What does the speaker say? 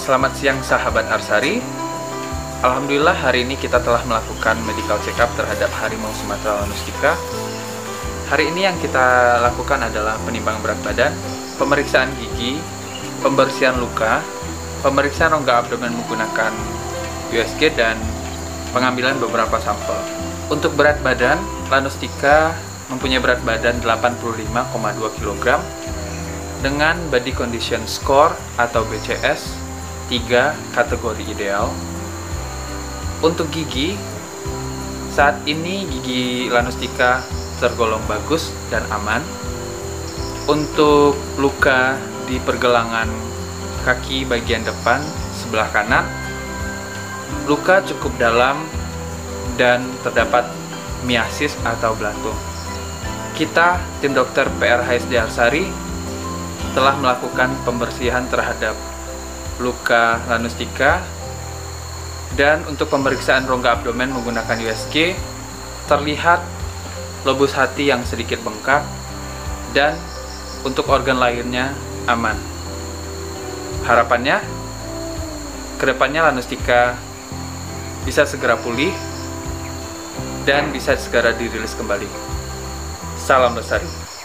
Selamat siang sahabat Arsari. Alhamdulillah hari ini kita telah melakukan medical check up terhadap harimau Sumatera Lanustica. Hari ini yang kita lakukan adalah penimbangan berat badan, pemeriksaan gigi, pembersihan luka, pemeriksaan rongga abdomen menggunakan USG, dan pengambilan beberapa sampel. Untuk berat badan, Lanustica mempunyai berat badan 85,2 kg dengan body condition score atau BCS 3 kategori ideal. Untuk gigi, saat ini gigi Lanustica tergolong bagus dan aman. Untuk luka di pergelangan kaki bagian depan sebelah kanan, luka cukup dalam dan terdapat miasis atau belatung. Kita, tim dokter PRHSD Arsari, telah melakukan pembersihan terhadap luka Lanustica, dan untuk pemeriksaan rongga abdomen menggunakan USG terlihat lobus hati yang sedikit bengkak, dan untuk organ lainnya aman. Harapannya kedepannya Lanustica bisa segera pulih dan bisa segera dirilis kembali. Salam lestari.